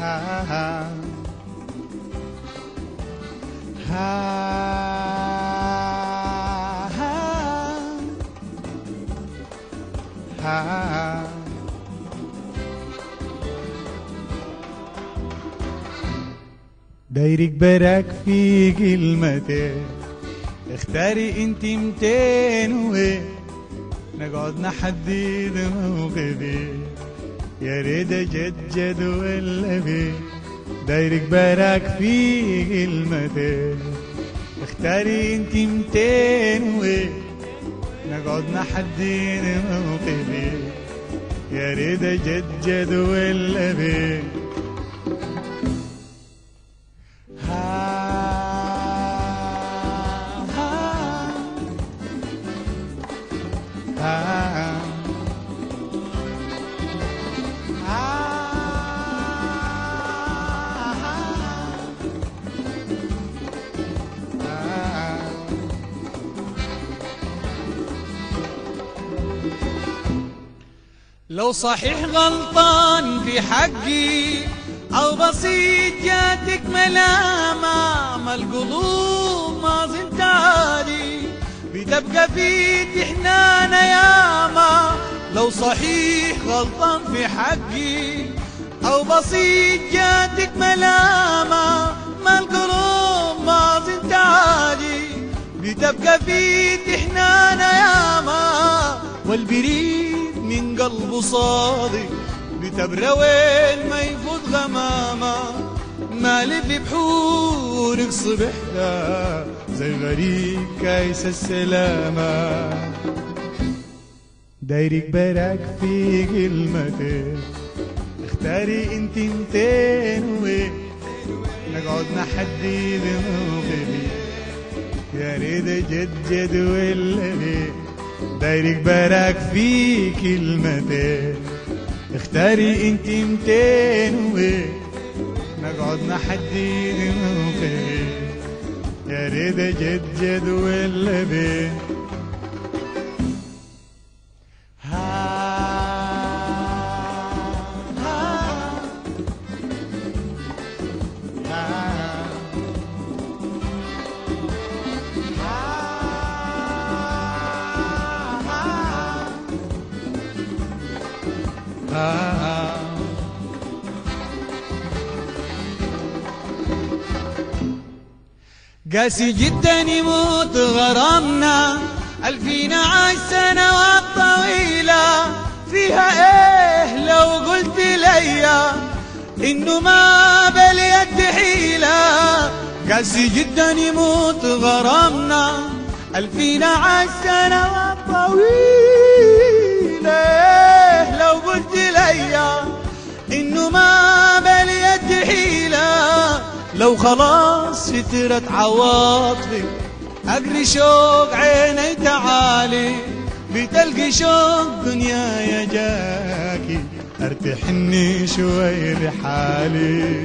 ها ها ها ها دايرك براك في كلمتين، اختاري انت 200 وين نقعد نحدد موقفين، يا ريت جد ولا بيه. دايرك براك في كلمتين، اختاري انت 200 وين نقعد نحدد موقفين، يا ريت جد ولا بيه. لو صحيح غلطان في حقي أو بسيط جاتك ملامة، ما القلوب ما زلت عادي بتبقى في تحنان ياما. لو صحيح غلطان في حقي أو بسيط جاتك ملامة، ما القلوب ما زلت عادي بتبقى في تحنان ياما. والبريد من قلبه صادق بتبرى وين ما يفوت غمامة، مالي في بحورك صبحنا زي غريب كايس السلامة. دايرك براك في كلمتين، اختاري انت 200 وين نقعد نحدد موقفي، يا ريت جد ولا بيه. دايرك براك في كلمتين، اختاري انت 200 وين نقعد نحدد موقفي، يا ريت جد ولا بيه. قاسي جدا يموت غرامنا، 2010 سنوات طويلة، فيها ايه لو قلت ليا انه ما باليد حيلة. قاسي جدا يموت غرامنا، 2010 سنوات طويلة، ايه لو قلت ليا انه ما باليد حيلة. لو خلاص فترت عواطفي اجري شوق عيني تعالي، بتلقي شوق دنيا يا جاكي ارتحني شوي لحالي.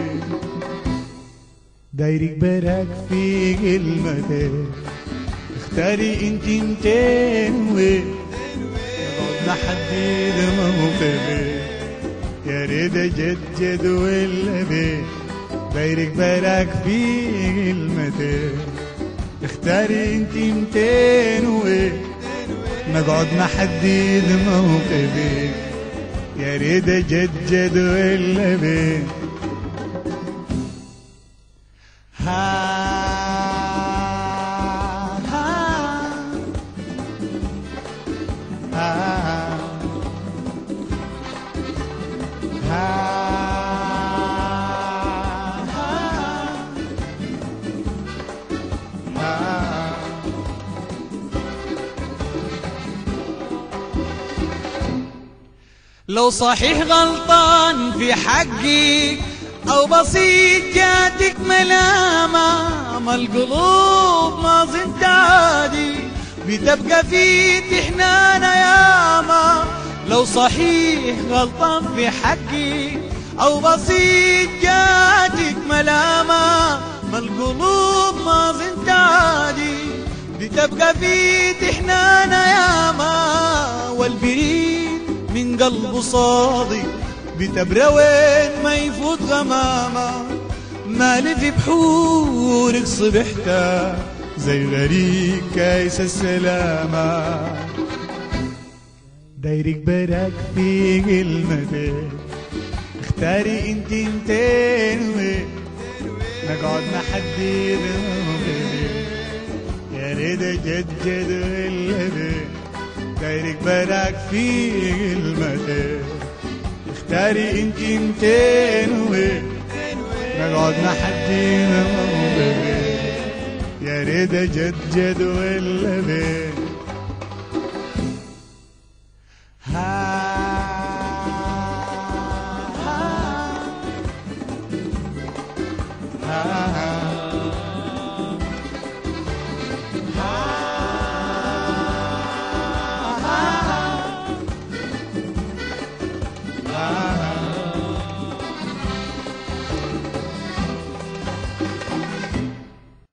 دايرك براك في كلمتين، اختاري انت 200 وين نقعد نحدد موقفي، يا ريت جد ولا بيه. دايرك براك في كلمتين، اختاري انت 200 وين نقعد نحدد موقفي، يا ريت جد ولا بيه. لو صحيح غلطان في حقي أو بسيط جاتك ملامة، ما القلوب ما زلت عادي بتبقى في تحنان ياما. لو صحيح غلطان في حقي أو بسيط جاتك ملامة، ما القلوب ما زلت عادي بتبقى في تحنان ياما. والبريد من قلبه صادق بتبرى وين ما يفوت غمامة، مالي في بحورك صبحت زي غريق كايس السلامة. دايرك براك في كلمتين، اختاري انت انتين وين نقعد نحدد يا ريت اجدد ولا بين. دايرك براك في كلمتين، اختاري انت انتين وين نقعد نحدد يا ريت اجدد ولا بين.